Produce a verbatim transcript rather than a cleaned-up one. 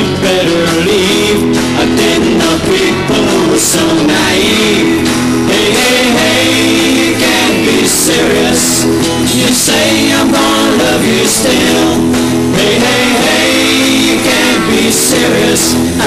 better leave. I didn't know people were so naive. Hey, hey, hey, you can't be serious. You say I'm gonna love you still. Hey, hey, hey, you can't be serious.